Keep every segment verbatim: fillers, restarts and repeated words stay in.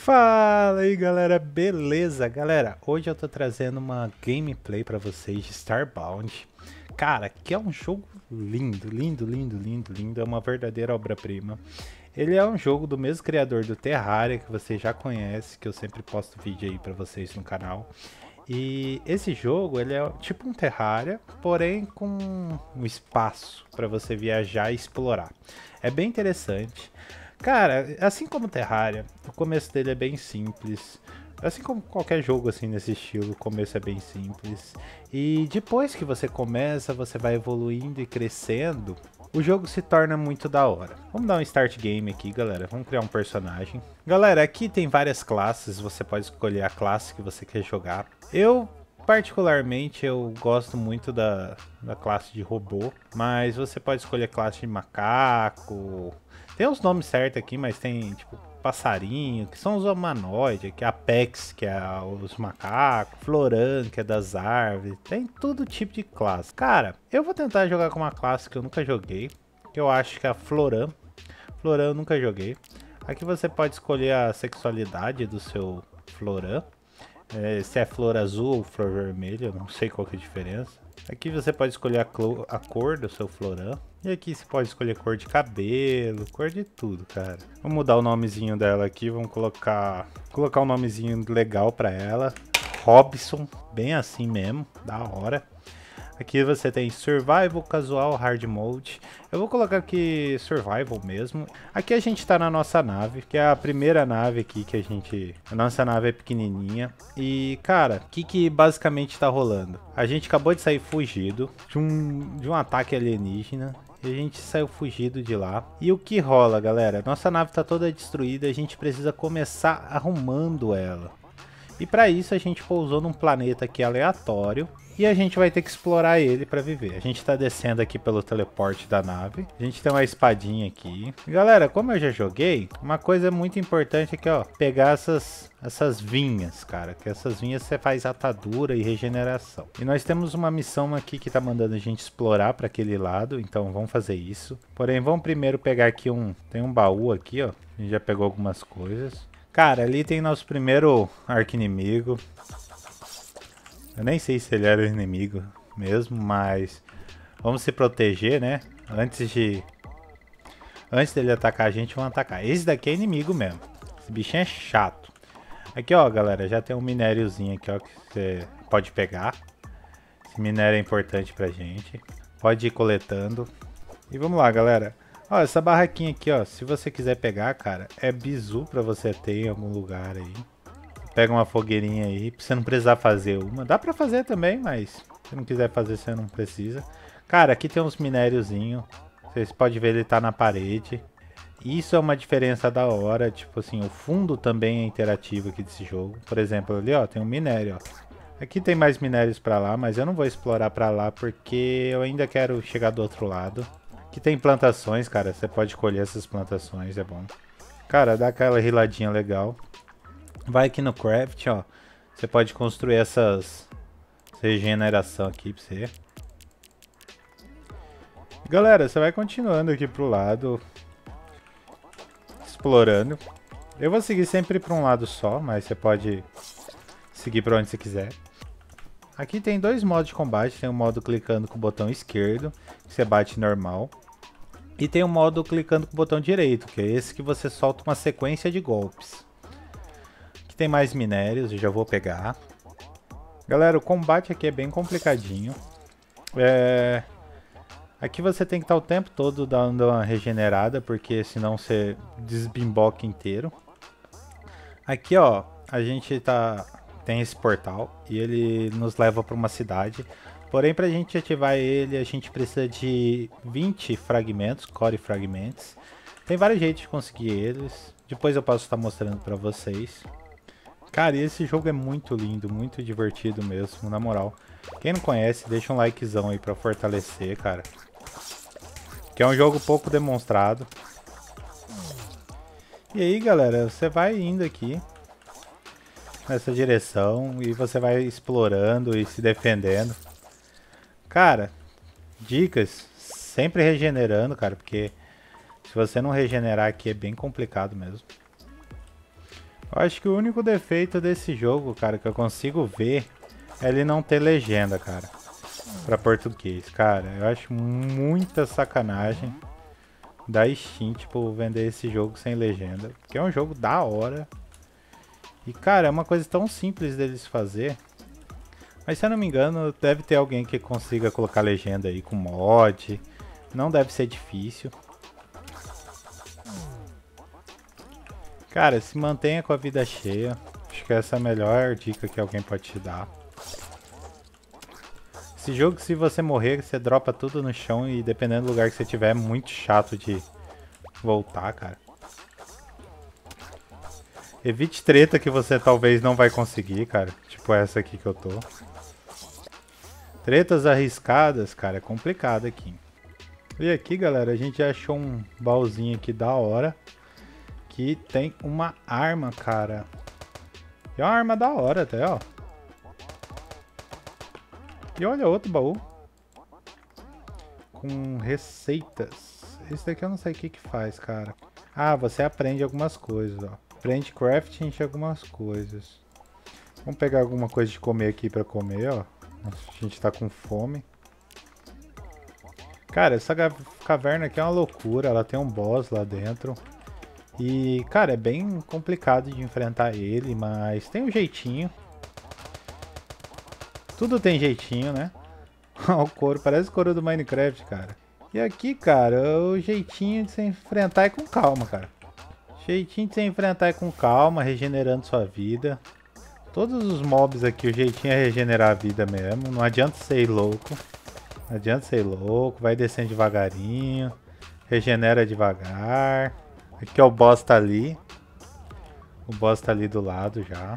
Fala aí galera, beleza? Galera, hoje eu tô trazendo uma gameplay pra vocês de Starbound. Cara, que é um jogo lindo, lindo, lindo, lindo, lindo, é uma verdadeira obra-prima. Ele é um jogo do mesmo criador do Terraria, que você já conhece, que eu sempre posto vídeo aí pra vocês no canal. E esse jogo, ele é tipo um Terraria, porém com um espaço para você viajar e explorar. É bem interessante. Cara, assim como Terraria, o começo dele é bem simples. Assim como qualquer jogo assim nesse estilo, o começo é bem simples. E depois que você começa, você vai evoluindo e crescendo, o jogo se torna muito da hora. Vamos dar um start game aqui, galera. Vamos criar um personagem. Galera, aqui tem várias classes, você pode escolher a classe que você quer jogar. Eu, particularmente, eu gosto muito da, da classe de robô, mas você pode escolher a classe de macaco. Tem os nomes certos aqui, mas tem, tipo, passarinho, que são os humanoides, que é Apex, que é os macacos, Floran, que é das árvores, tem todo tipo de classe. Cara, eu vou tentar jogar com uma classe que eu nunca joguei, que eu acho que é a Floran. Floran eu nunca joguei. Aqui você pode escolher a sexualidade do seu Floran. É, se é flor azul ou flor vermelha, eu não sei qual que é a diferença. Aqui você pode escolher a, a cor do seu Floran. E aqui você pode escolher cor de cabelo, cor de tudo, cara. Vamos mudar o nomezinho dela aqui, vamos colocar colocar um nomezinho legal pra ela. Robson, bem assim mesmo, da hora. Aqui você tem Survival, Casual, Hard Mode. Eu vou colocar aqui Survival mesmo. Aqui a gente tá na nossa nave, que é a primeira nave aqui que a gente... A nossa nave é pequenininha. E, cara, o que que basicamente tá rolando? A gente acabou de sair fugido de um, de um ataque alienígena. E a gente saiu fugido de lá. E o que rola, galera? Nossa nave tá toda destruída, a gente precisa começar arrumando ela. E para isso a gente pousou num planeta aqui aleatório e a gente vai ter que explorar ele para viver. A gente está descendo aqui pelo teleporte da nave. A gente tem uma espadinha aqui. Galera, como eu já joguei, uma coisa muito importante aqui, ó, pegar essas essas vinhas, cara, que essas vinhas você faz atadura e regeneração. E nós temos uma missão aqui que tá mandando a gente explorar para aquele lado, então vamos fazer isso. Porém, vamos primeiro pegar aqui um, tem um baú aqui, ó. A gente já pegou algumas coisas. Cara, ali tem nosso primeiro arqui-inimigo. Eu nem sei se ele era o inimigo mesmo, mas vamos se proteger, né? Antes de antes dele atacar a gente, vamos atacar. Esse daqui é inimigo mesmo. Esse bichinho é chato. Aqui, ó, galera, já tem um minériozinho aqui, ó, que você pode pegar. Esse minério é importante pra gente. Pode ir coletando. E vamos lá, galera. Ó, essa barraquinha aqui, ó, se você quiser pegar, cara, é bizu pra você ter em algum lugar aí. Pega uma fogueirinha aí, pra você não precisar fazer uma. Dá pra fazer também, mas se não quiser fazer, você não precisa. Cara, aqui tem uns minériozinhos. Vocês podem ver, ele tá na parede. Isso é uma diferença da hora, tipo assim, o fundo também é interativo aqui desse jogo. Por exemplo, ali, ó, tem um minério, ó. Aqui tem mais minérios pra lá, mas eu não vou explorar pra lá porque eu ainda quero chegar do outro lado. Aqui tem plantações, cara, você pode colher essas plantações, é bom. Cara, dá aquela riladinha legal. Vai aqui no craft, ó. Você pode construir essas regeneração aqui pra você. Galera, você vai continuando aqui pro lado. Explorando. Eu vou seguir sempre pra um lado só, mas você pode seguir pra onde você quiser. Aqui tem dois modos de combate. Tem o modo clicando com o botão esquerdo, que você bate normal. E tem o modo clicando com o botão direito, que é esse que você solta uma sequência de golpes. Aqui tem mais minérios, eu já vou pegar. Galera, o combate aqui é bem complicadinho. É... Aqui você tem que estar o tempo todo dando uma regenerada, porque senão você desbimboca inteiro. Aqui, ó, a gente tá... tem esse portal e ele nos leva para uma cidade. Porém, para a gente ativar ele, a gente precisa de vinte fragmentos, core fragments. Tem vários jeitos de conseguir eles. Depois eu posso estar mostrando para vocês. Cara, e esse jogo é muito lindo, muito divertido mesmo, na moral. Quem não conhece, deixa um likezão aí para fortalecer, cara. Que é um jogo pouco demonstrado. E aí, galera, você vai indo aqui nessa direção e você vai explorando e se defendendo. Cara, dicas, sempre regenerando, cara, porque se você não regenerar aqui é bem complicado mesmo. Eu acho que o único defeito desse jogo, cara, que eu consigo ver é ele não ter legenda, cara, pra português. Cara, eu acho muita sacanagem da Steam, tipo, vender esse jogo sem legenda. Porque é um jogo da hora. E, cara, é uma coisa tão simples deles fazer. Mas, se eu não me engano, deve ter alguém que consiga colocar legenda aí com mod. Não deve ser difícil. Cara, se mantenha com a vida cheia. Acho que essa é a melhor dica que alguém pode te dar. Esse jogo, se você morrer, você dropa tudo no chão e dependendo do lugar que você tiver, é muito chato de voltar, cara. Evite treta que você talvez não vai conseguir, cara. Tipo essa aqui que eu tô. Tretas arriscadas, cara, é complicado aqui. E aqui, galera, a gente já achou um baúzinho aqui da hora. Que tem uma arma, cara. E é uma arma da hora até, ó. E olha outro baú. Com receitas. Esse daqui eu não sei o que que faz, cara. Ah, você aprende algumas coisas, ó. Aprende crafting de algumas coisas. Vamos pegar alguma coisa de comer aqui pra comer, ó. A gente tá com fome. Cara, essa caverna aqui é uma loucura. Ela tem um boss lá dentro. E, cara, é bem complicado de enfrentar ele, mas tem um jeitinho. Tudo tem jeitinho, né? O couro, parece o couro do Minecraft, cara. E aqui, cara, o jeitinho de se enfrentar é com calma, cara. Jeitinho de se enfrentar é com calma, regenerando sua vida. Todos os mobs aqui, o jeitinho é regenerar a vida mesmo. Não adianta ser louco. Não adianta ser louco. Vai descendo devagarinho. Regenera devagar. Aqui ó, o boss tá ali. O boss tá ali do lado já.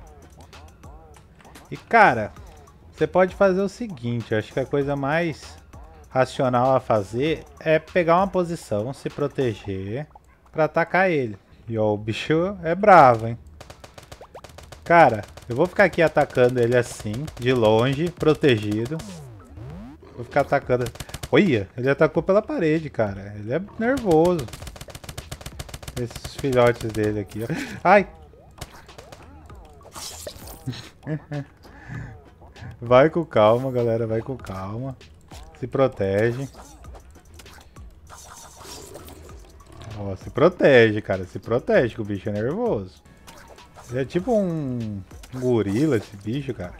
E cara, você pode fazer o seguinte. Eu acho que a coisa mais racional a fazer é pegar uma posição, se proteger pra atacar ele. E ó, o bicho é bravo, hein. Cara, eu vou ficar aqui atacando ele assim, de longe, protegido. Vou ficar atacando. Olha, ele atacou pela parede, cara. Ele é nervoso. Esses filhotes dele aqui, ó. Ai! Vai com calma, galera. Vai com calma. Se protege. Ó, se protege, cara. Se protege, que o bicho é nervoso. Ele é tipo um, um gorila, esse bicho, cara.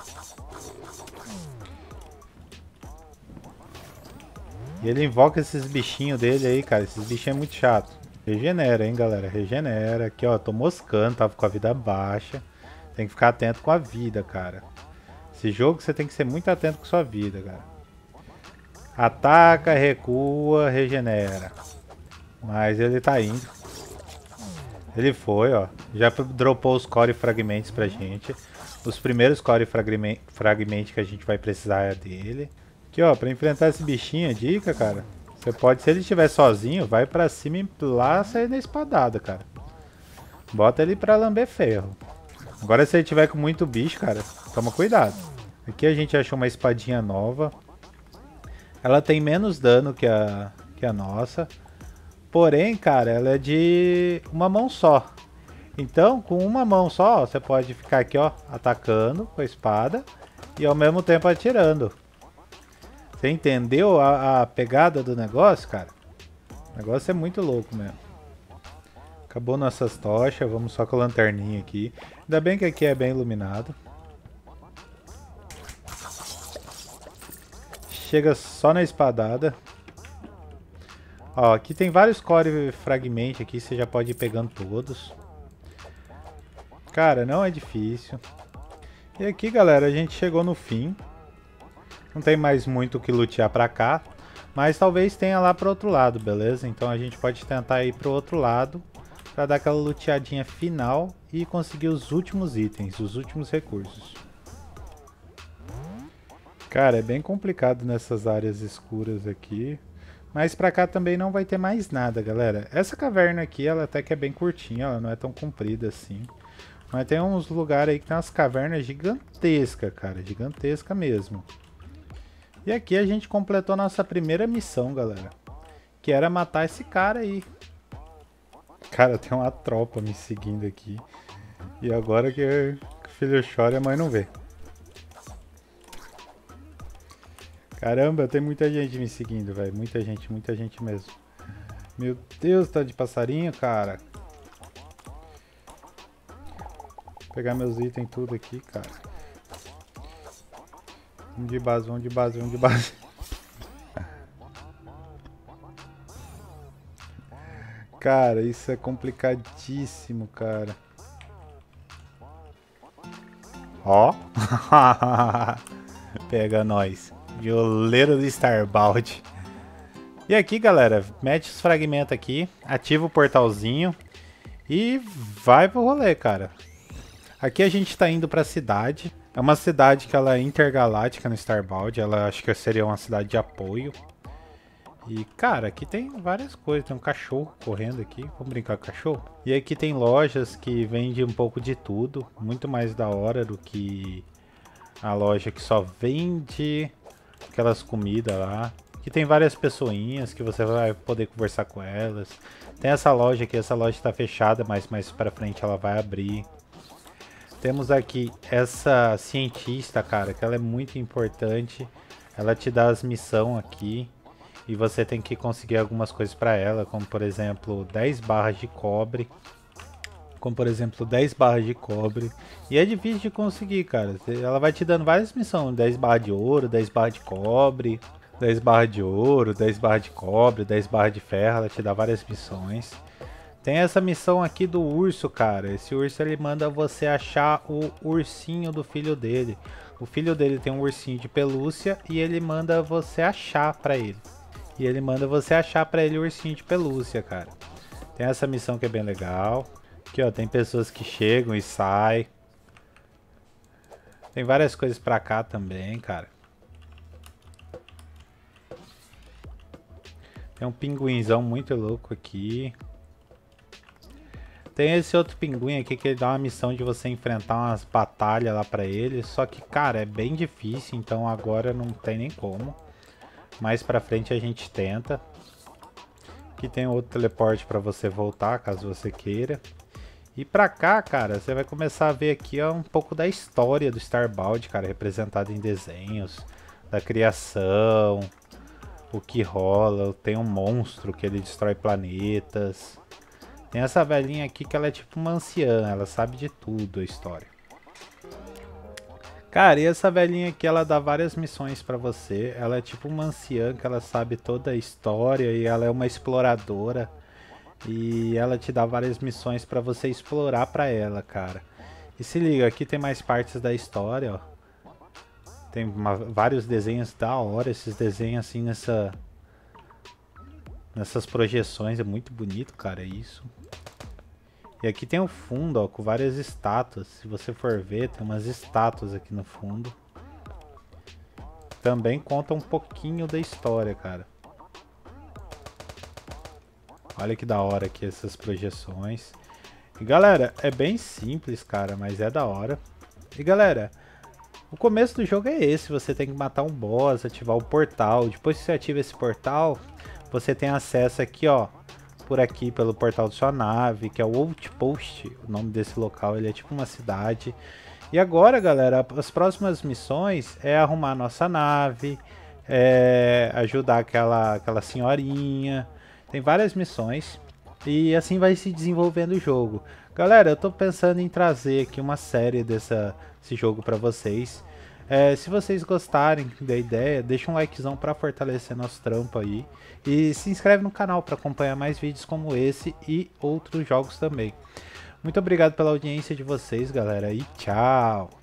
E ele invoca esses bichinhos dele aí, cara. Esses bichinhos é muito chato. Regenera, hein, galera. Regenera. Aqui, ó. Tô moscando. Tava com a vida baixa. Tem que ficar atento com a vida, cara. Esse jogo você tem que ser muito atento com sua vida, cara. Ataca, recua, regenera. Mas ele tá indo. Ele foi, ó. Já dropou os core fragmentos pra gente. Os primeiros core fragmentos que a gente vai precisar é dele. Aqui, ó. Pra enfrentar esse bichinho, dica, cara. Você pode, se ele estiver sozinho, vai pra cima e lá sair na espadada, cara. Bota ele pra lamber ferro. Agora se ele tiver com muito bicho, cara, toma cuidado. Aqui a gente achou uma espadinha nova. Ela tem menos dano que a, que a nossa. Porém, cara, ela é de uma mão só. Então, com uma mão só, ó, você pode ficar aqui, ó, atacando com a espada e ao mesmo tempo atirando. Você entendeu a, a pegada do negócio, cara? O negócio é muito louco mesmo. Acabou nossas tochas, vamos só com a lanterninha aqui. Ainda bem que aqui é bem iluminado. Chega só na espadada. Ó, aqui tem vários core fragmentos aqui, você já pode ir pegando todos. Cara, não é difícil. E aqui, galera, a gente chegou no fim. Não tem mais muito o que lutear pra cá. Mas talvez tenha lá pro outro lado, beleza? Então a gente pode tentar ir pro outro lado. Pra dar aquela luteadinha final e conseguir os últimos itens, os últimos recursos. Cara, é bem complicado nessas áreas escuras aqui. Mas pra cá também não vai ter mais nada, galera. Essa caverna aqui, ela até que é bem curtinha, ela não é tão comprida assim. Mas tem uns lugares aí que tem umas cavernas gigantescas, cara. Gigantesca mesmo. E aqui a gente completou nossa primeira missão, galera. Que era matar esse cara aí. Cara, tem uma tropa me seguindo aqui. E agora que o filho chora, a mãe não vê. Caramba, tem muita gente me seguindo, velho. Muita gente, muita gente mesmo. Meu Deus, tá de passarinho, cara. Vou pegar meus itens tudo aqui, cara. Um de base, um de base, um de base. Cara, isso é complicadíssimo, cara. Ó. Pega nós. Violeiro do Starbound. E aqui, galera, mete os fragmentos aqui, ativa o portalzinho e vai pro rolê, cara. Aqui a gente tá indo pra cidade. É uma cidade que ela é intergaláctica no Starbound. Ela acho que seria uma cidade de apoio. E, cara, aqui tem várias coisas. Tem um cachorro correndo aqui. Vamos brincar com o cachorro? E aqui tem lojas que vendem um pouco de tudo. Muito mais da hora do que a loja que só vende aquelas comidas lá. Aqui tem várias pessoinhas que você vai poder conversar com elas. Tem essa loja aqui. Essa loja está fechada, mas mais pra frente ela vai abrir. Temos aqui essa cientista, cara, que ela é muito importante. Ela te dá as missões aqui. E você tem que conseguir algumas coisas para ela, como por exemplo dez barras de cobre. Como por exemplo dez barras de cobre. E é difícil de conseguir, cara. Ela vai te dando várias missões. dez barras de ouro, dez barras de cobre. dez barras de ouro, dez barras de cobre, dez barras de ferro. Ela te dá várias missões. Tem essa missão aqui do urso, cara. Esse urso ele manda você achar o ursinho do filho dele. O filho dele tem um ursinho de pelúcia e ele manda você achar pra ele. E ele manda você achar pra ele o ursinho de pelúcia, cara. Tem essa missão que é bem legal. Aqui, ó, tem pessoas que chegam e saem. Tem várias coisas pra cá também, cara. Tem um pinguinzão muito louco aqui. Tem esse outro pinguim aqui que ele dá uma missão de você enfrentar umas batalhas lá pra ele. Só que, cara, é bem difícil, então agora não tem nem como. Mais pra frente a gente tenta. Aqui tem outro teleporte pra você voltar, caso você queira. E pra cá, cara, você vai começar a ver aqui ó, um pouco da história do Starbound, cara, representado em desenhos, da criação, o que rola. Tem um monstro que ele destrói planetas. Tem essa velhinha aqui que ela é tipo uma anciã, ela sabe de tudo a história. Cara, e essa velhinha aqui, ela dá várias missões pra você. Ela é tipo uma anciã que ela sabe toda a história e ela é uma exploradora. E ela te dá várias missões pra você explorar pra ela, cara. E se liga, aqui tem mais partes da história, ó. Tem uma, vários desenhos da hora, esses desenhos assim nessa... Nessas projeções, é muito bonito, cara, isso. E aqui tem o fundo, ó, com várias estátuas. Se você for ver, tem umas estátuas aqui no fundo. Também conta um pouquinho da história, cara. Olha que da hora aqui essas projeções. E galera, é bem simples, cara, mas é da hora. E galera, o começo do jogo é esse. Você tem que matar um boss, ativar o portal. Depois que você ativa esse portal, você tem acesso aqui, ó. Por aqui, pelo portal da sua nave, que é o Outpost. O nome desse local, ele é tipo uma cidade. E agora, galera, as próximas missões é arrumar nossa nave, é ajudar aquela, aquela senhorinha. Tem várias missões e assim vai se desenvolvendo o jogo. Galera, eu tô pensando em trazer aqui uma série dessa, desse jogo pra vocês. É, se vocês gostarem da ideia, deixa um likezão pra fortalecer nosso trampo aí. E se inscreve no canal para acompanhar mais vídeos como esse e outros jogos também. Muito obrigado pela audiência de vocês, galera, e tchau!